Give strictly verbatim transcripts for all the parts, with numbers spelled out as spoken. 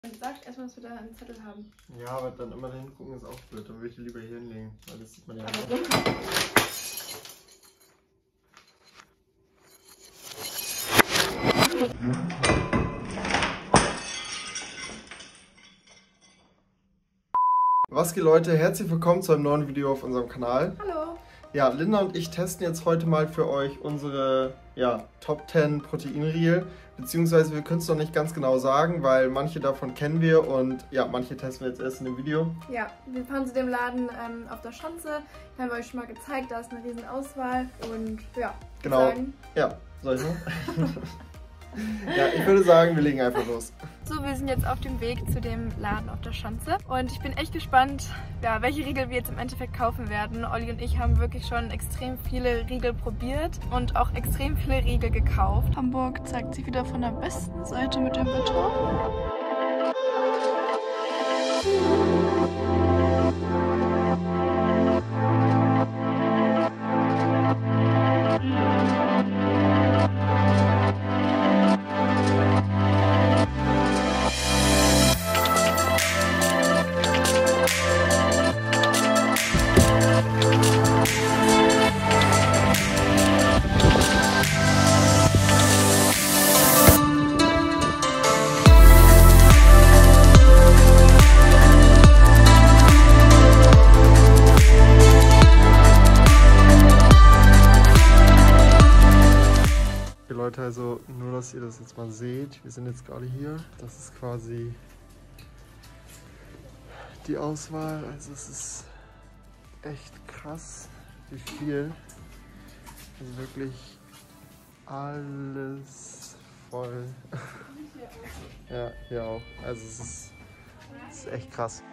Dann sag erstmal, dass wir da einen Zettel haben. Ja, aber dann immer dahin gucken ist auch blöd. Dann würde ich die lieber hier hinlegen, weil das sieht man ja Aber nicht. Was geht, Leute? Herzlich willkommen zu einem neuen Video auf unserem Kanal. Hallo! Ja, Linda und ich testen jetzt heute mal für euch unsere ja, Top zehn Proteinriegel. Beziehungsweise wir können es noch nicht ganz genau sagen, weil manche davon kennen wir und ja, manche testen wir jetzt erst in dem Video. Ja, wir fahren zu dem Laden ähm, auf der Schanze. Da haben wir euch schon mal gezeigt, da ist eine riesen Auswahl und ja, Genau. sagen. Ja, soll ich noch? Ja, ich würde sagen, wir legen einfach los. So, wir sind jetzt auf dem Weg zu dem Laden auf der Schanze und ich bin echt gespannt, ja, welche Riegel wir jetzt im Endeffekt kaufen werden. Olli und ich haben wirklich schon extrem viele Riegel probiert und auch extrem viele Riegel gekauft. Hamburg zeigt sich wieder von der besten Seite mit dem Wetter. Leute, also nur, dass ihr das jetzt mal seht, wir sind jetzt gerade hier, das ist quasi die Auswahl, also es ist echt krass, wie viel, also wirklich alles voll, ja, hier auch, also es ist, es ist echt krass.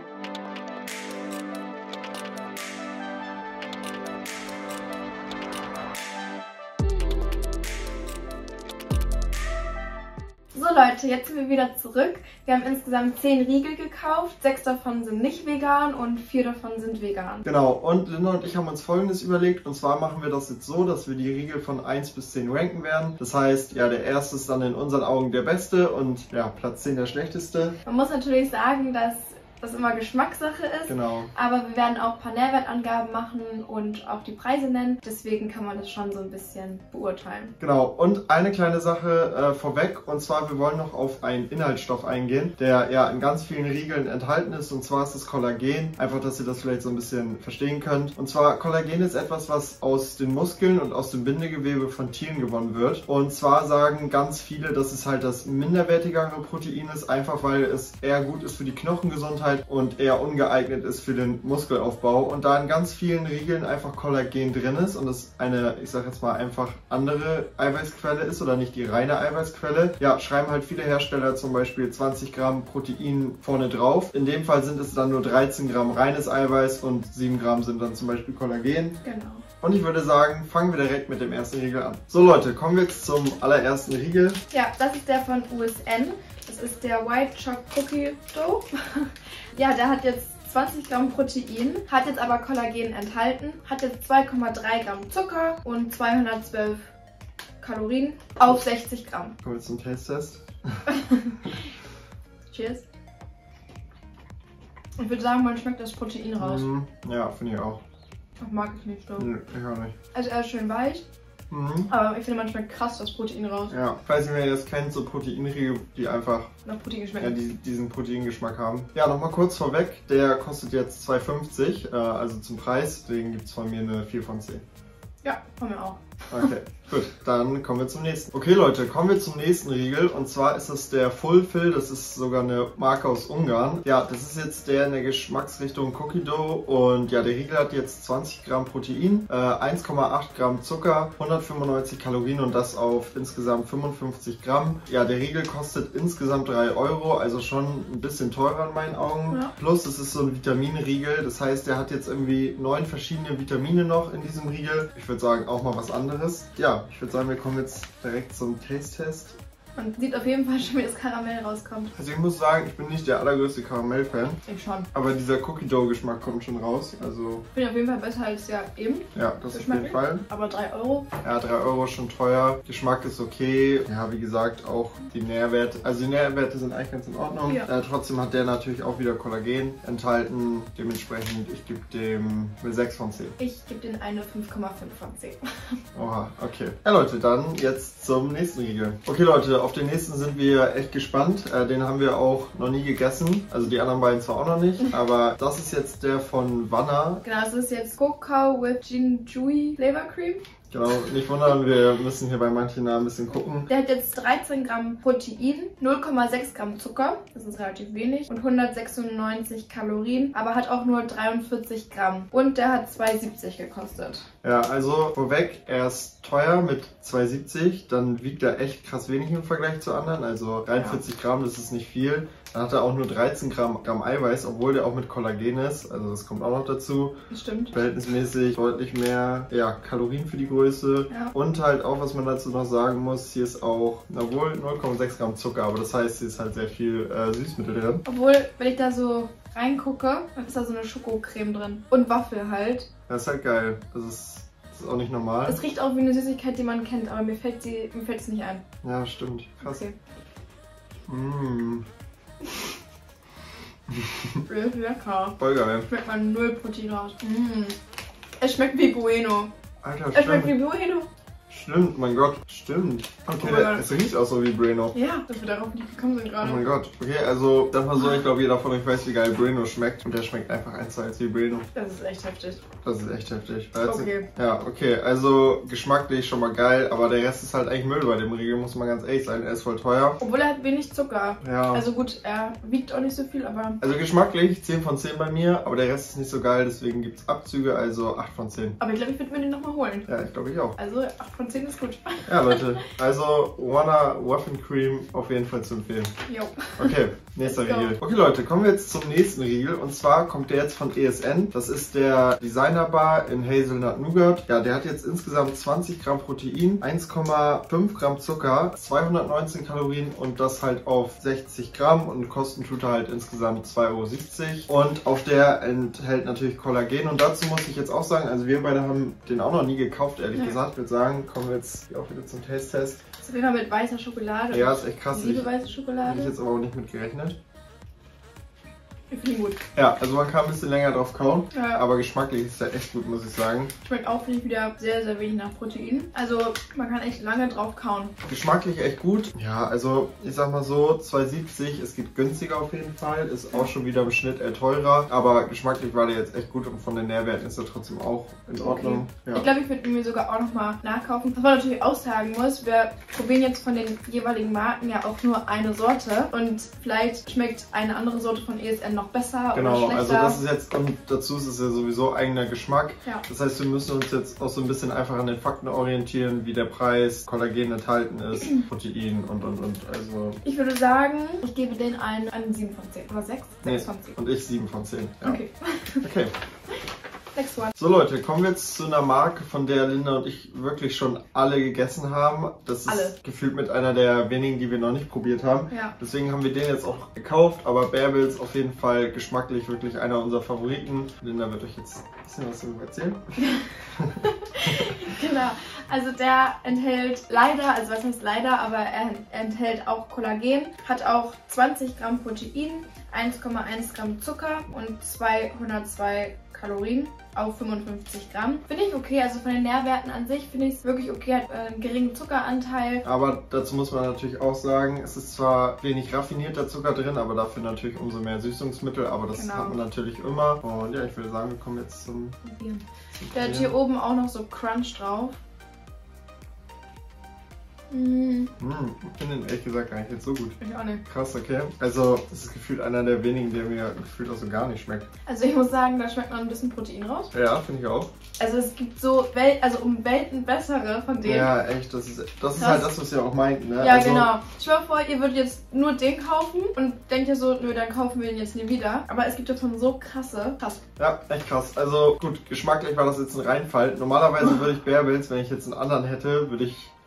So Leute, jetzt sind wir wieder zurück. Wir haben insgesamt zehn Riegel gekauft. Sechs davon sind nicht vegan und vier davon sind vegan. Genau, und Linda und ich haben uns Folgendes überlegt. Und zwar machen wir das jetzt so, dass wir die Riegel von eins bis zehn ranken werden. Das heißt, ja, der erste ist dann in unseren Augen der beste und ja, Platz zehn der schlechteste. Man muss natürlich sagen, dass das immer Geschmackssache ist. Genau. Aber wir werden auch ein paar Nährwertangaben machen und auch die Preise nennen. Deswegen kann man das schon so ein bisschen beurteilen. Genau, und eine kleine Sache äh, vorweg, und zwar wir wollen noch auf einen Inhaltsstoff eingehen, der ja in ganz vielen Riegeln enthalten ist, und zwar ist das Kollagen. Einfach, dass ihr das vielleicht so ein bisschen verstehen könnt. Und zwar Kollagen ist etwas, was aus den Muskeln und aus dem Bindegewebe von Tieren gewonnen wird. Und zwar sagen ganz viele, dass es halt das minderwertigere Protein ist, einfach weil es eher gut ist für die Knochengesundheit und eher ungeeignet ist für den Muskelaufbau. Und da in ganz vielen Riegeln einfach Kollagen drin ist und es eine, ich sag jetzt mal, einfach andere Eiweißquelle ist oder nicht die reine Eiweißquelle, ja, schreiben halt viele Hersteller zum Beispiel zwanzig Gramm Protein vorne drauf. In dem Fall sind es dann nur dreizehn Gramm reines Eiweiß und sieben Gramm sind dann zum Beispiel Kollagen. Genau. Und ich würde sagen, fangen wir direkt mit dem ersten Riegel an. So Leute, kommen wir jetzt zum allerersten Riegel. Ja, das ist der von U S N. Das ist der White Choc Cookie Dough. Ja, der hat jetzt zwanzig Gramm Protein, hat jetzt aber Kollagen enthalten, hat jetzt zwei Komma drei Gramm Zucker und zweihundertzwölf Kalorien auf sechzig Gramm. Kommen wir zum Taste-Test. Cheers. Ich würde sagen, man schmeckt das Protein raus. Mm, ja, finde ich auch. Das mag ich nicht so. Nö, ich auch nicht. Also er ist schön weich, Mhm. aber ich finde, man schmeckt krass das Protein raus. Ja, falls ihr mir das kennt, so Proteinriegel, die einfach Nach Protein ja, schmecken. die, diesen Proteingeschmack haben. Ja, nochmal kurz vorweg, der kostet jetzt zwei fünfzig, äh, also zum Preis, deswegen gibt es von mir eine vier von zehn. Ja, von mir auch. Okay, gut, dann kommen wir zum nächsten. Okay Leute, kommen wir zum nächsten Riegel und zwar ist das der Fulfill, das ist sogar eine Marke aus Ungarn. Ja, das ist jetzt der in der Geschmacksrichtung Cookie Dough und ja, der Riegel hat jetzt zwanzig Gramm Protein, äh, eins Komma acht Gramm Zucker, hundertfünfundneunzig Kalorien und das auf insgesamt fünfundfünfzig Gramm. Ja, der Riegel kostet insgesamt drei Euro, also schon ein bisschen teurer in meinen Augen. Ja. Plus es ist so ein Vitaminriegel, das heißt, der hat jetzt irgendwie neun verschiedene Vitamine noch in diesem Riegel. Ich würde sagen, auch mal was anderes. Ja, ich würde sagen, wir kommen jetzt direkt zum Taste-Test. Man sieht auf jeden Fall schon, wie das Karamell rauskommt. Also ich muss sagen, ich bin nicht der allergrößte Karamell-Fan. Ich schon. Aber dieser Cookie-Dough-Geschmack kommt schon raus. Also Ich bin auf jeden Fall besser als ja eben. ja, das auf jeden Fall. Aber drei Euro. Ja, drei Euro ist schon teuer. Geschmack ist okay. Ja, wie gesagt, auch die Nährwerte. Also die Nährwerte sind eigentlich ganz in Ordnung. Ja. Äh, trotzdem hat der natürlich auch wieder Kollagen enthalten. Dementsprechend, ich gebe dem eine sechs von zehn. Ich gebe den eine fünf Komma fünf von zehn. Oha, okay. Ja Leute, dann jetzt zum nächsten Riegel. Okay Leute, auf den nächsten sind wir echt gespannt. Äh, den haben wir auch noch nie gegessen. Also die anderen beiden zwar auch noch nicht, aber das ist jetzt der von Wanna. Genau, das ist jetzt Kokao with Jinjui Flavor Cream. Genau, nicht wundern, wir müssen hier bei manchen Namen ein bisschen gucken. Der hat jetzt dreizehn Gramm Protein, null Komma sechs Gramm Zucker, das ist relativ wenig, und hundertsechsundneunzig Kalorien, aber hat auch nur dreiundvierzig Gramm. Und der hat zwei siebzig gekostet. Ja, also vorweg, er ist teuer mit zwei siebzig, dann wiegt er echt krass wenig im Vergleich zu anderen, also dreiundvierzig ja. Gramm, das ist nicht viel. Dann hat er auch nur dreizehn Gramm, Gramm Eiweiß, obwohl der auch mit Kollagen ist, also das kommt auch noch dazu. Das stimmt. Verhältnismäßig deutlich mehr ja, Kalorien für die Größe. Ja. Und halt auch, was man dazu noch sagen muss, hier ist auch, obwohl null Komma sechs Gramm Zucker, aber das heißt, hier ist halt sehr viel äh, Süßmittel drin. Obwohl, wenn ich da so reingucke, dann ist da so eine Schokocreme drin. Und Waffel halt. Das ist halt geil. Das ist, das ist auch nicht normal. Es riecht auch wie eine Süßigkeit, die man kennt, aber mir fällt sie, mir fällt es nicht ein. Ja, stimmt. Krass. Okay. Mmh. Lecker. Voll geil. Schmeckt man null Protein raus. Mm. Es schmeckt wie Bueno. Alter, es schmeckt wie Bueno. Stimmt, mein Gott, stimmt. Okay, oh der, es riecht auch so wie Bueno. Ja, dass wir darauf nicht gekommen sind gerade. Oh mein Gott. Okay, also dann mal so, ich glaube jeder von euch weiß, wie geil Bueno schmeckt. Und der schmeckt einfach eins zu eins wie Bueno. Das ist echt heftig. Das ist echt heftig. Okay. Ja, okay, also geschmacklich schon mal geil, aber der Rest ist halt eigentlich Müll bei dem Riegel, muss man ganz ehrlich sein. Er ist voll teuer. Obwohl er hat wenig Zucker. Ja. Also gut, er wiegt auch nicht so viel, aber... Also geschmacklich zehn von zehn bei mir, aber der Rest ist nicht so geil, deswegen gibt es Abzüge, also acht von zehn. Aber ich glaube, ich würde mir den nochmal holen. Ja, ich glaube ich auch. Also acht von zehn ist gut. Ja, Leute, also Wanna Waffle Cream auf jeden Fall zu empfehlen. Jo. Okay, nächster Riegel. Okay Leute, kommen wir jetzt zum nächsten Riegel und zwar kommt der jetzt von E S N. Das ist der Designer Bar in Hazelnut Nougat. Ja, der hat jetzt insgesamt zwanzig Gramm Protein, eins Komma fünf Gramm Zucker, zweihundertneunzehn Kalorien und das halt auf sechzig Gramm und kosten tut er halt insgesamt zwei Euro siebzig. Und auch der enthält natürlich Kollagen und dazu muss ich jetzt auch sagen, also wir beide haben den auch noch nie gekauft, ehrlich ja. gesagt. Ich würde sagen, kommen wir jetzt hier auch wieder zum Taste-Test. Das ist auf jeden Fall mit weißer Schokolade. Ja, ist echt krass. Ich liebe weiße Schokolade. Hätte ich jetzt aber auch nicht mit gerechnet. Ich finde ihn gut. Ja, also man kann ein bisschen länger drauf kauen, ja. aber geschmacklich ist der echt gut, muss ich sagen. Schmeckt auch, finde ich, wieder sehr, sehr wenig nach Protein. Also man kann echt lange drauf kauen. Geschmacklich echt gut. Ja, also ich sag mal so, zwei siebzig, es geht günstiger auf jeden Fall. Ist auch schon wieder im Schnitt eher teurer, aber geschmacklich war der jetzt echt gut und von den Nährwerten ist er trotzdem auch in Ordnung. Okay. Ja. Ich glaube, ich würde mir sogar auch nochmal nachkaufen. Was man natürlich auch sagen muss, wir probieren jetzt von den jeweiligen Marken ja auch nur eine Sorte und vielleicht schmeckt eine andere Sorte von E S N noch besser genau. oder schlechter. Also das ist jetzt, und dazu ist es ja sowieso eigener Geschmack. Ja. Das heißt, wir müssen uns jetzt auch so ein bisschen einfach an den Fakten orientieren, wie der Preis, Kollagen enthalten ist, Protein und und und. Also ich würde sagen, ich gebe den einen, einen sieben von zehn. Oder sechs? Nee. sechs von zehn. Und ich sieben von zehn. Ja. Okay. Okay. Next one. So Leute, kommen wir jetzt zu einer Marke, von der Linda und ich wirklich schon alle gegessen haben. Das ist alle. gefühlt mit einer der wenigen, die wir noch nicht probiert haben. Ja. Deswegen haben wir den jetzt auch gekauft, aber Bärbels auf jeden Fall geschmacklich wirklich einer unserer Favoriten. Linda wird euch jetzt ein bisschen was darüber erzählen. Genau, also der enthält leider, also was heißt leider, aber er enthält auch Kollagen, hat auch zwanzig Gramm Protein, eins Komma eins Gramm Zucker und zweihundertzwei Kalorien auf fünfundfünfzig Gramm. Finde ich okay, also von den Nährwerten an sich finde ich es wirklich okay, hat einen geringen Zuckeranteil. Aber dazu muss man natürlich auch sagen, es ist zwar wenig raffinierter Zucker drin, aber dafür natürlich umso mehr Süßungsmittel, aber das genau. hat man natürlich immer. Und ja, ich würde sagen, wir kommen jetzt zum... Probieren. Der hat hier oben auch noch so Crunch drauf. Mm. Mm, ich finde den ehrlich gesagt gar nicht jetzt so gut. Ich auch nicht. Krass, okay. Also, das ist gefühlt einer der wenigen, der mir gefühlt auch so gar nicht schmeckt. Also ich muss sagen, da schmeckt noch ein bisschen Protein raus. Ja, finde ich auch. Also es gibt so, Wel also um Welten bessere von denen. Ja, echt, das ist, das ist halt das, was ihr auch meint, ne? Ja, also, genau. Stell dir vor, ihr würdet jetzt nur den kaufen und denkt ihr so, nö, dann kaufen wir den jetzt nie wieder. Aber es gibt davon so krasse. Krass. Ja, echt krass. Also gut, geschmacklich war das jetzt ein Reinfall. Normalerweise würde ich Bärbels, wenn ich jetzt einen anderen hätte, würde ich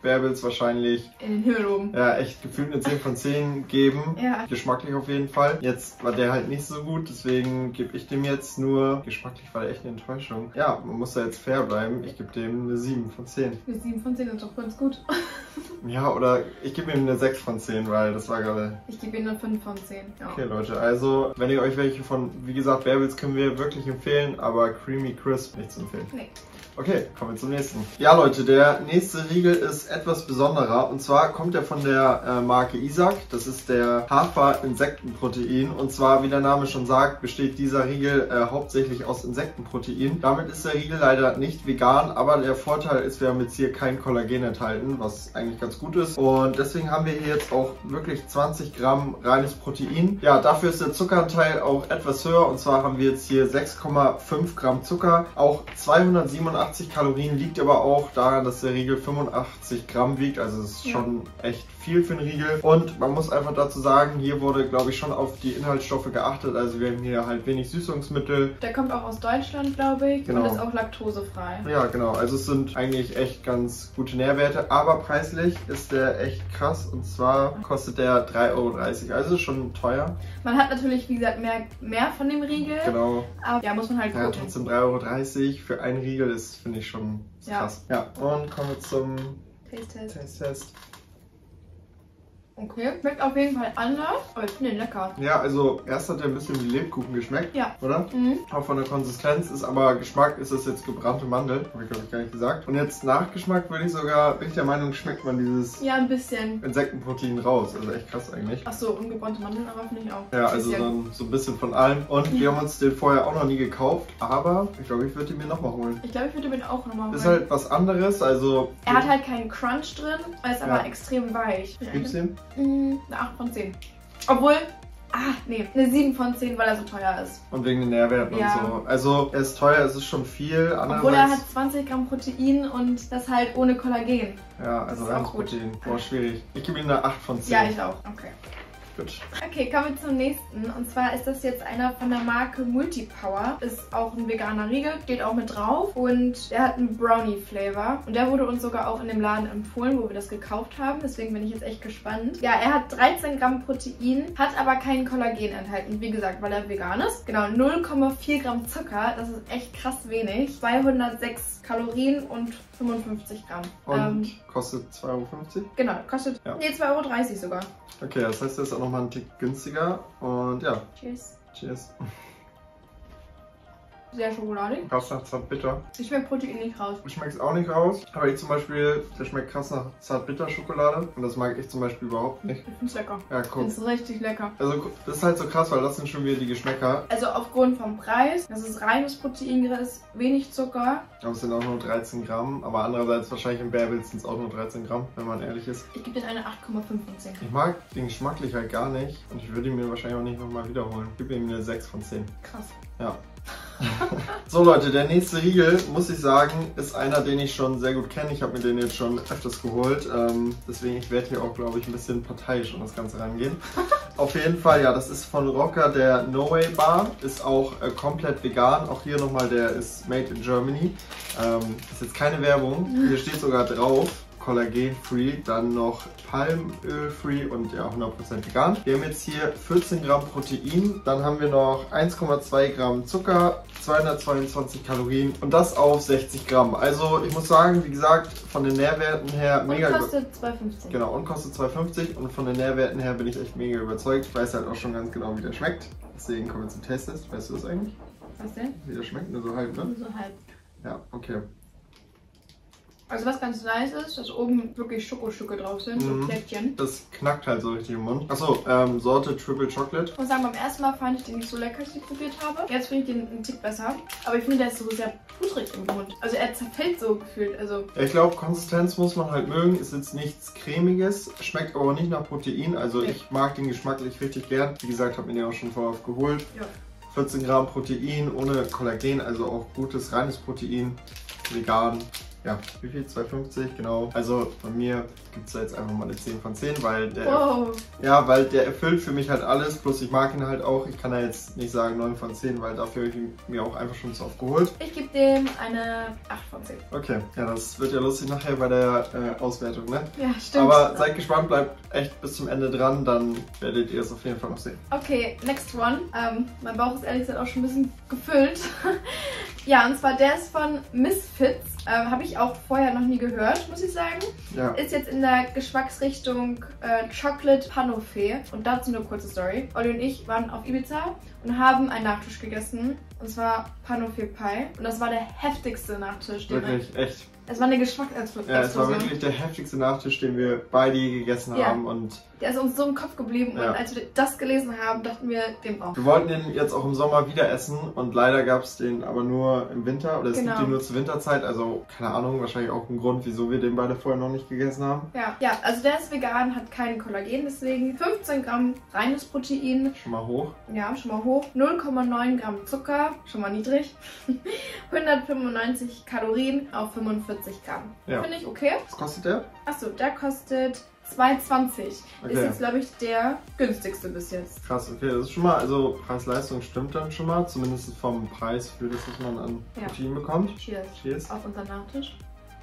Bärbels wahrscheinlich in den Himmel oben. Ja, echt gefühlt eine zehn von zehn geben. Ja. Geschmacklich auf jeden Fall. Jetzt war der halt nicht so gut, deswegen gebe ich dem jetzt nur, geschmacklich war der echt eine Enttäuschung. Ja, man muss da jetzt fair bleiben. Ich gebe dem eine sieben von zehn. Eine sieben von zehn ist doch ganz gut. Ja, oder ich gebe ihm eine sechs von zehn, weil das war gerade... Ich gebe ihm eine fünf von zehn. Ja. Okay, Leute, also wenn ihr euch welche von, wie gesagt, Bärbels können wir wirklich empfehlen, aber Creamy Crisp nicht zu empfehlen. Nee. Okay, kommen wir zum nächsten. Ja Leute, der nächste Riegel ist etwas besonderer und zwar kommt er von der äh, Marke Isaac. Das ist der Hafer-Insektenprotein und zwar, wie der Name schon sagt, besteht dieser Riegel äh, hauptsächlich aus Insektenprotein. Damit ist der Riegel leider nicht vegan, aber der Vorteil ist, wir haben jetzt hier kein Kollagen enthalten, was eigentlich ganz gut ist. Und deswegen haben wir hier jetzt auch wirklich zwanzig Gramm reines Protein. Ja, dafür ist der Zuckeranteil auch etwas höher und zwar haben wir jetzt hier sechs Komma fünf Gramm Zucker, auch zweihundertsiebenundachtzig Kalorien, liegt aber auch daran, dass der Riegel fünfundachtzig Gramm wiegt, also es ist schon ja. echt viel für einen Riegel. Und man muss einfach dazu sagen, hier wurde, glaube ich, schon auf die Inhaltsstoffe geachtet, also wir haben hier halt wenig Süßungsmittel. Der kommt auch aus Deutschland, glaube ich, genau. Und ist auch laktosefrei. Ja, genau, also es sind eigentlich echt ganz gute Nährwerte, aber preislich ist der echt krass und zwar kostet der drei Euro dreißig, also schon teuer. Man hat natürlich, wie gesagt, mehr, mehr von dem Riegel, genau. aber ja, muss man halt gucken. Ja, trotzdem drei Euro dreißig für einen Riegel ist, finde ich, schon krass. Ja. ja, und kommen wir zum Taste-Test. Taste-Test. Okay, schmeckt auf jeden Fall anders, aber ich finde ihn lecker. Ja, also erst hat er ein bisschen wie Lebkuchen geschmeckt, ja. oder? Mhm. Auch von der Konsistenz ist aber Geschmack ist es jetzt gebrannte Mandel, habe ich glaube ich gar nicht gesagt. Und jetzt Nachgeschmack würde ich sogar, bin ich der Meinung, schmeckt man dieses ja, ein bisschen Insektenprotein raus, also echt krass eigentlich. Achso, ungebrannte Mandeln aber finde ich auch. Ja, also dann so ein bisschen von allem. Und wir haben uns den vorher auch noch nie gekauft, aber ich glaube, ich würde ihn mir nochmal holen. Ich glaube, ich würde ihn auch nochmal holen. Ist halt was anderes, also... Er hat halt keinen Crunch drin, er ist aber ja. extrem weich. Gibt's den? Eine acht von zehn. Obwohl, ah, nee, eine sieben von zehn, weil er so teuer ist. Und wegen den Nährwerten ja. und so. Also, er ist teuer, es ist schon viel. Obwohl er hat zwanzig Gramm Protein und das halt ohne Kollagen. Ja, also reines Protein. Boah, schwierig. Ich gebe ihm eine acht von zehn. Ja, ich auch. Okay. Gut. Okay, kommen wir zum nächsten. Und zwar ist das jetzt einer von der Marke Multipower. Ist auch ein veganer Riegel, steht auch mit drauf. Und der hat einen Brownie-Flavor. Und der wurde uns sogar auch in dem Laden empfohlen, wo wir das gekauft haben. Deswegen bin ich jetzt echt gespannt. Ja, er hat dreizehn Gramm Protein, hat aber kein Kollagen enthalten. Wie gesagt, weil er vegan ist. Genau, null Komma vier Gramm Zucker. Das ist echt krass wenig. zweihundertsechs Kalorien und fünfundfünfzig Gramm. Und ähm, kostet zwei Euro fünfzig? Genau, kostet ja. nee, zwei Euro dreißig sogar. Okay, das heißt, der ist auch nochmal ein Tick günstiger. Und ja. Cheers. Cheers. Sehr schokoladig. Krass nach Zartbitter. Ich schmecke Protein nicht raus. Ich schmecke es auch nicht raus. Aber ich zum Beispiel, der schmeckt krass nach Zartbitter-Schokolade. Und das mag ich zum Beispiel überhaupt nicht. Ich finde es lecker. Ja, guck. Ich finde es richtig lecker. Also das ist halt so krass, weil das sind schon wieder die Geschmäcker. Also aufgrund vom Preis, dass es reines Protein ist, wenig Zucker. Aber es sind auch nur dreizehn Gramm. Aber andererseits wahrscheinlich im Bärbels sind es auch nur dreizehn Gramm, wenn man ehrlich ist. Ich gebe dir eine acht Komma fünf von zehn. Ich mag den geschmacklich halt gar nicht. Und ich würde ihn mir wahrscheinlich auch nicht nochmal wiederholen. Ich gebe ihm eine sechs von zehn. Krass. Ja. So Leute, der nächste Riegel, muss ich sagen, ist einer, den ich schon sehr gut kenne. Ich habe mir den jetzt schon öfters geholt. Ähm, deswegen, ich werde hier auch, glaube ich, ein bisschen parteiisch an das Ganze rangehen. Auf jeden Fall, ja, das ist von Rocker der No Way Bar. Ist auch äh, komplett vegan. Auch hier nochmal, der ist made in Germany. Ähm, ist jetzt keine Werbung. Hier steht sogar drauf. Kollagen-free, dann noch Palmöl-free und ja hundert Prozent vegan. Wir haben jetzt hier vierzehn Gramm Protein, dann haben wir noch eins Komma zwei Gramm Zucker, zweihundertzweiundzwanzig Kalorien und das auf sechzig Gramm. Also ich muss sagen, wie gesagt, von den Nährwerten her und mega... Und kostet zwei Euro fünfzig. Genau, und kostet zwei Euro fünfzig und von den Nährwerten her bin ich echt mega überzeugt. Ich weiß halt auch schon ganz genau, wie der schmeckt. Deswegen kommen wir zum Taste-Test. Weißt du das eigentlich? Was denn? Wie der schmeckt? Nur so halb, ne? Nur so halb. Ja, okay. Also was ganz nice ist, dass oben wirklich Schokostücke drauf sind, mhm. so Plättchen. Das knackt halt so richtig im Mund. Achso, ähm, Sorte Triple Chocolate. Ich muss sagen, beim ersten Mal fand ich den nicht so lecker, als ich den probiert habe. Jetzt finde ich den einen Tick besser. Aber ich finde, der ist so sehr pudrig im Mund. Also er zerfällt so gefühlt. Also ja, ich glaube, Konsistenz muss man halt mögen. Ist jetzt nichts Cremiges, schmeckt aber nicht nach Protein. Also okay. Ich mag den geschmacklich richtig gern. Wie gesagt, habe mir den auch schon vorher geholt. Ja. vierzehn Gramm Protein ohne Kollagen, also auch gutes, reines Protein, vegan. ja, wie viel? zwei fünfzig, genau. Also von mir gibt es da jetzt einfach mal eine zehn von zehn, weil der, wow. ja, weil der erfüllt für mich halt alles, plus ich mag ihn halt auch. Ich kann da jetzt nicht sagen neun von zehn, weil dafür habe ich ihn mir auch einfach schon zu oft geholt. Ich gebe dem eine acht von zehn. Okay, ja, das wird ja lustig nachher bei der äh, Auswertung, ne? Ja, stimmt. Aber seid gespannt, bleibt echt bis zum Ende dran, dann werdet ihr es auf jeden Fall noch sehen. Okay, next one. Ähm, mein Bauch ist ehrlich gesagt auch schon ein bisschen gefüllt. Ja, und zwar der ist von Misfits. Ähm, Habe ich auch vorher noch nie gehört, muss ich sagen. Ja. Ist jetzt in der Geschmacksrichtung äh, Chocolate Panofé. Und dazu eine kurze Story. Olli und ich waren auf Ibiza und haben einen Nachtisch gegessen. Und zwar Panofé Pie. Und das war der heftigste Nachtisch. Den Wirklich, wir... echt. Es war eine Geschmacksexplosion. Ja, es war wirklich der heftigste Nachtisch, den wir beide gegessen Ja. haben. Und der ist uns so im Kopf geblieben. Ja. Und als wir das gelesen haben, dachten wir, den brauchen wir. wir wollten den jetzt auch im Sommer wieder essen. Und leider gab es den aber nur im Winter. Oder es Genau. gibt den nur zur Winterzeit. Also keine Ahnung, wahrscheinlich auch ein Grund, wieso wir den beide vorher noch nicht gegessen haben. Ja, ja, also der ist vegan, hat kein Kollagen, deswegen fünfzehn Gramm reines Protein. Schon mal hoch. Ja, schon mal hoch. null Komma neun Gramm Zucker, schon mal niedrig. hundertfünfundneunzig Kalorien auf fünfundvierzig Gramm. Ja. Finde ich okay. Was kostet der? Achso, der kostet zwei zwanzig. Okay. Ist jetzt, glaube ich, der günstigste bis jetzt. Krass, okay, das ist schon mal, also Preis-Leistung stimmt dann schon mal. Zumindest vom Preis für das, was man an Ja. Protein bekommt. Cheers. Cheers. Auf unseren Nachtisch.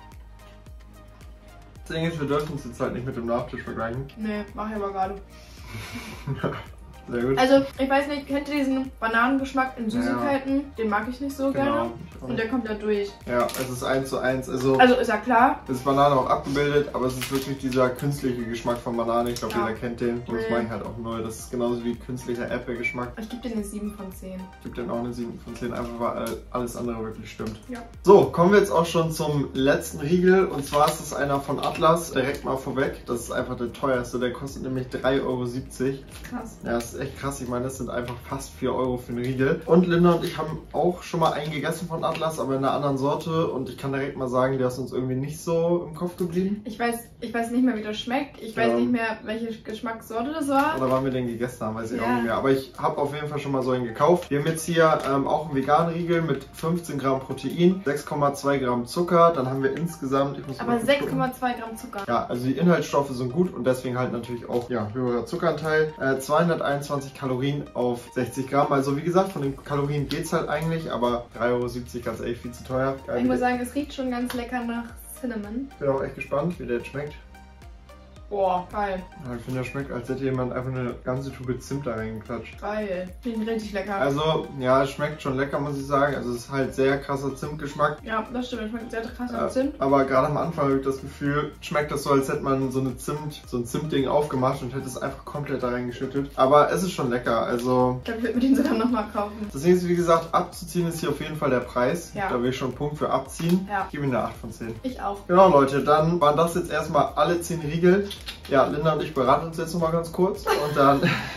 Das Ding ist, wir dürfen es jetzt halt nicht mit dem Nachtisch vergleichen. Nee, mach ich aber gerade. Sehr gut. Also, ich weiß nicht, kennt ihr diesen Bananengeschmack in Süßigkeiten? Ja. Den mag ich nicht so Genau. gerne. Und der kommt da durch. Ja, es ist eins zu eins. Also, Also ist ja klar. es ist Banane auch abgebildet, aber es ist wirklich dieser künstliche Geschmack von Banane. Ich glaube, Ja. jeder kennt den. Und das Nee. mag ich halt auch null. Das ist genauso wie künstlicher Äpfelgeschmack. Ich gebe dir eine sieben von zehn. Ich gebe den auch eine sieben von zehn, einfach weil alles andere wirklich stimmt. Ja. So, kommen wir jetzt auch schon zum letzten Riegel. Und zwar ist es einer von Atlas. Direkt mal vorweg. Das ist einfach der teuerste. Der kostet nämlich drei Euro siebzig. Krass. Ja, das ist echt krass. Ich meine, das sind einfach fast vier Euro für einen Riegel. Und Linda und ich haben auch schon mal einen gegessen von Atlas, aber in einer anderen Sorte. Und ich kann direkt mal sagen, der ist uns irgendwie nicht so im Kopf geblieben. Ich weiß, ich weiß nicht mehr, wie das schmeckt. Ich Ja. weiß nicht mehr, welche Geschmackssorte das war. Oder wann wir den gegessen haben, weiß ich Ja. auch nicht mehr. Aber ich habe auf jeden Fall schon mal so einen gekauft. Wir haben jetzt hier ähm, auch einen veganen Riegel mit fünfzehn Gramm Protein, sechs Komma zwei Gramm Zucker. Dann haben wir insgesamt... Ich muss mal Aber kurz sechs gucken. Komma zwei Gramm Zucker. Ja, also die Inhaltsstoffe sind gut und deswegen halt natürlich auch ja, höherer Zuckeranteil. Äh, zweihunderteinundzwanzig Kalorien auf sechzig Gramm. Also wie gesagt, von den Kalorien geht es halt eigentlich, aber drei Euro siebzig, ganz ehrlich, viel zu teuer. Geil, Ich muss sagen, es riecht schon ganz lecker nach Cinnamon. ich bin auch echt gespannt, wie der jetzt schmeckt. Boah, geil. Ja, ich finde, der schmeckt, als hätte jemand einfach eine ganze Tube Zimt da reingeklatscht. Geil. Klingt richtig lecker. Also, ja, es schmeckt schon lecker, muss ich sagen. Also, es ist halt sehr krasser Zimtgeschmack. Ja, das stimmt. Es schmeckt sehr krass Äh, nach Zimt. aber gerade am Anfang habe ich das Gefühl, schmeckt das so, als hätte man so eine Zimt, so ein Zimtding aufgemacht und hätte es einfach komplett da reingeschüttet. Aber es ist schon lecker. Also, Ich glaube, ich würde mir den sogar nochmal kaufen. das Ding ist, wie gesagt, abzuziehen ist hier auf jeden Fall der Preis. Ja. Da will ich schon einen Punkt für abziehen. Ja. Ich gebe ihm eine acht von zehn. Ich auch. Genau, Leute, dann waren das jetzt erstmal alle zehn Riegel. Ja, Linda und ich beraten uns jetzt nochmal ganz kurz und dann,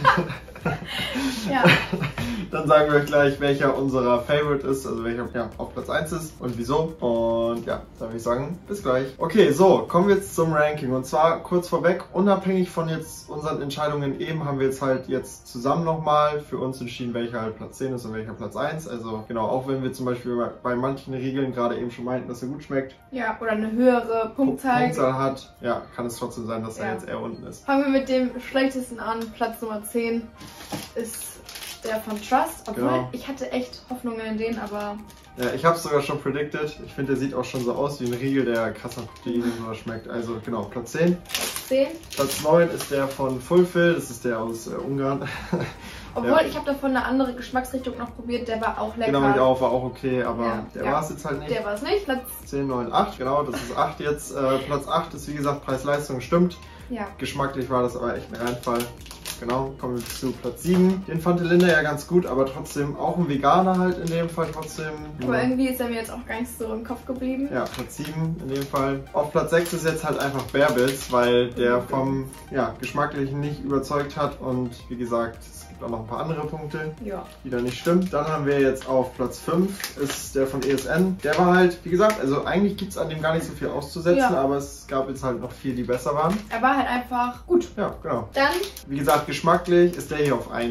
Ja. dann sagen wir euch gleich, welcher unserer Favorite ist, also welcher ja, auf Platz eins ist und wieso. Und ja, dann würde ich sagen, bis gleich. Okay, so, kommen wir jetzt zum Ranking und zwar kurz vorweg, unabhängig von jetzt unseren Entscheidungen eben, haben wir jetzt halt jetzt zusammen nochmal für uns entschieden, welcher halt Platz zehn ist und welcher Platz eins. Also genau, auch wenn wir zum Beispiel bei manchen Riegeln gerade eben schon meinten, dass er gut schmeckt, Ja, oder eine höhere Punktzahl. Punktzahl hat, ja, kann es trotzdem sein, dass er Ja. jetzt eher unten ist. Fangen wir mit dem schlechtesten an. Platz Nummer zehn ist der von Trust. Obwohl, Genau. ich hatte echt Hoffnungen in den, aber Ja, ich habe es sogar schon predicted. Ich finde, der sieht auch schon so aus wie ein Riegel, der krasser Protein und so schmeckt. Also genau, Platz zehn. Platz zehn. Platz neun ist der von Fulfill, das ist der aus äh, Ungarn. Obwohl, Ja. ich habe davon eine andere Geschmacksrichtung noch probiert, der war auch lecker. Genau, ich auch, war auch okay, aber Ja, der ja. war es jetzt halt nicht. Der war es nicht. Platz, zehn, neun, acht, genau, das ist acht jetzt. Äh, Platz acht ist wie gesagt Preis-Leistung stimmt. ja. Geschmacklich war das aber echt ein Reinfall. Genau, kommen wir zu Platz sieben. Den fand die Linda ja ganz gut, aber trotzdem auch ein Veganer halt in dem Fall trotzdem. Aber irgendwie ist er mir jetzt auch gar nicht so im Kopf geblieben. Ja, Platz sieben in dem Fall. Auf Platz sechs ist jetzt halt einfach Bearbits, weil der vom ja, Geschmacklichen nicht überzeugt hat und wie gesagt, es gibt auch noch ein paar andere Punkte, Ja. die da nicht stimmt. Dann haben wir jetzt auf Platz fünf ist der von E S N. Der war halt, wie gesagt, also eigentlich gibt es an dem gar nicht so viel auszusetzen, Ja. aber es gab jetzt halt noch vier, die besser waren. Er war halt einfach gut. Ja, genau. Dann, Wie gesagt, geschmacklich ist der hier auf eins.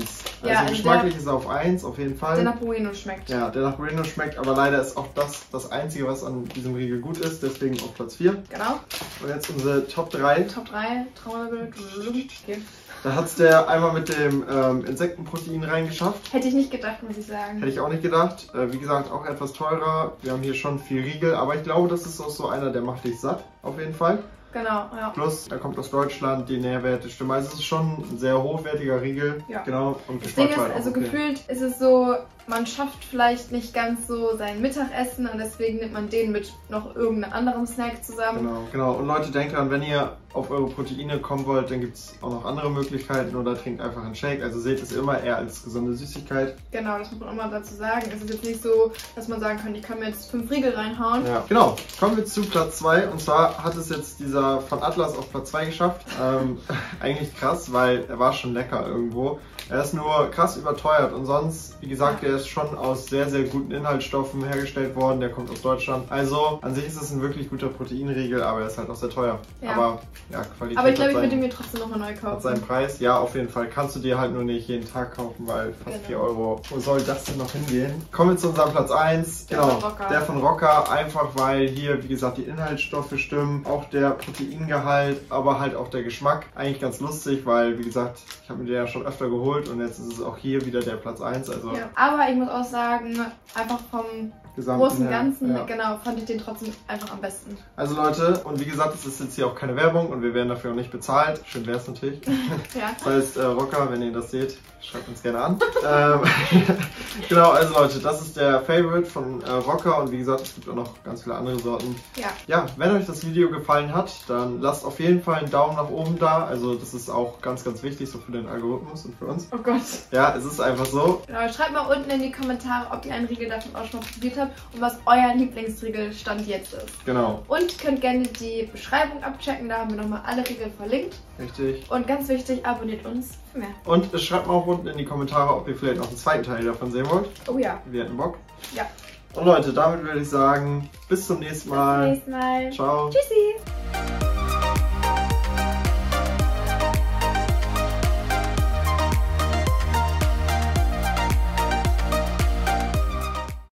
Ja, also, also geschmacklich der, ist er auf eins, auf jeden Fall. Der nach Bueno schmeckt. Ja, der nach Bueno schmeckt, aber leider ist auch das das Einzige, was an diesem Riegel gut ist, deswegen auf Platz vier. Genau. Und jetzt unsere Top drei. Top drei, Trauerbild. Okay. Da hat es der einmal mit dem ähm, Insektenprotein reingeschafft. Hätte ich nicht gedacht, muss ich sagen. Hätte ich auch nicht gedacht. Äh, wie gesagt, auch etwas teurer. Wir haben hier schon viel Riegel, aber ich glaube, das ist auch so einer, der macht dich satt, auf jeden Fall. Genau, ja. Plus, er kommt aus Deutschland, die Nährwerte stimmen. Also es ist schon ein sehr hochwertiger Riegel. Ja. Genau. Und Das Ding ist, halt auch also okay. gefühlt ist es so, man schafft vielleicht nicht ganz so sein Mittagessen und deswegen nimmt man den mit noch irgendeinem anderen Snack zusammen. Genau, genau. Und Leute, denkt dran, wenn ihr auf eure Proteine kommen wollt, dann gibt es auch noch andere Möglichkeiten oder trinkt einfach einen Shake. Also seht es immer eher als gesunde Süßigkeit. Genau, das muss man immer dazu sagen. Es ist jetzt nicht so, dass man sagen kann, ich kann mir jetzt fünf Riegel reinhauen. Ja, genau. Kommen wir zu Platz zwei und zwar hat es jetzt dieser von Atlas auf Platz zwei geschafft. Ähm, eigentlich krass, weil er war schon lecker irgendwo. Er ist nur krass überteuert und sonst, wie gesagt, der ist schon aus sehr, sehr guten Inhaltsstoffen hergestellt worden. Der kommt aus Deutschland. Also an sich ist es ein wirklich guter Proteinriegel, aber er ist halt auch sehr teuer. Ja. Aber ja, Qualität Aber ich glaube, ich hat würde seinen, mir trotzdem nochmal neu hat kaufen. seinen Preis. Ja, auf jeden Fall. Kannst du dir halt nur nicht jeden Tag kaufen, weil fast Genau. vier Euro. Wo soll das denn noch hingehen? Kommen wir zu unserem Platz eins. Der Genau, von Rocker. der von Rocker. Einfach weil hier, wie gesagt, die Inhaltsstoffe stimmen. Auch der Proteingehalt, aber halt auch der Geschmack. Eigentlich ganz lustig, weil, wie gesagt, ich habe mir den ja schon öfter geholt und jetzt ist es auch hier wieder der Platz eins. Also Ja. Aber ich muss auch sagen, einfach vom gesamten großen her, Ganzen, ja. genau, fand ich den trotzdem einfach am besten. Also Leute, und wie gesagt, es ist jetzt hier auch keine Werbung und wir werden dafür auch nicht bezahlt. Schön wäre es natürlich. Ja. Das heißt, äh, Rocker, wenn ihr das seht, schreibt uns gerne an. ähm, genau, also Leute, das ist der Favorite von äh, Rocker und wie gesagt, es gibt auch noch ganz viele andere Sorten. Ja. Ja, wenn euch das Video gefallen hat, dann lasst auf jeden Fall einen Daumen nach oben da. Also das ist auch ganz, ganz wichtig, so für den Algorithmus und für uns. Oh Gott. Ja, es ist einfach so. Genau, schreibt mal unten in die Kommentare, ob ihr einen Riegel davon auch schon mal probiert habt und was euer Lieblingsriegelstand jetzt ist. Genau, Und könnt gerne die Beschreibung abchecken, da haben wir nochmal alle Riegel verlinkt. richtig. Und ganz wichtig, abonniert uns für mehr. Und schreibt mal auch unten in die Kommentare, ob ihr vielleicht noch einen zweiten Teil davon sehen wollt. Oh ja. Wir hätten Bock. Ja. Und Leute, damit würde ich sagen, bis zum nächsten Mal. Bis zum nächsten Mal. Ciao. Tschüssi.